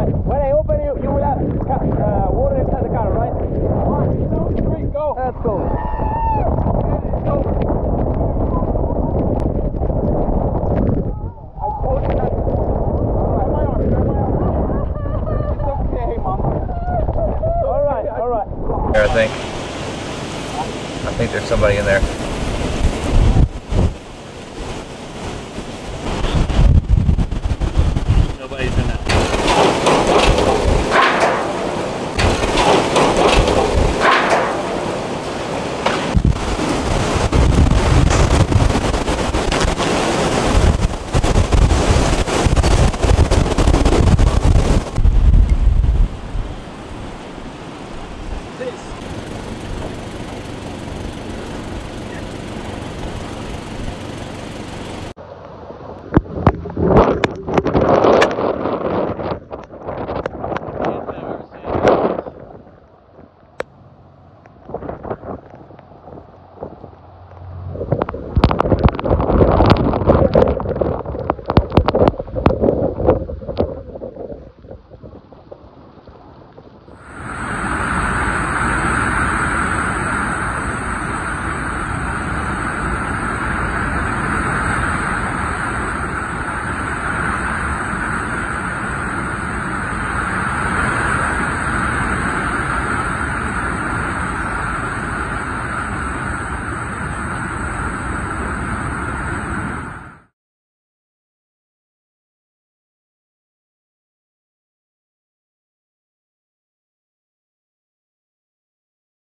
When I open, you will have water inside the car, right? 1, 2, 3, go. Let's go. I told you not to. Grab my arm, grab my arm. It's okay, Mom. All right. There, I think there's somebody in there.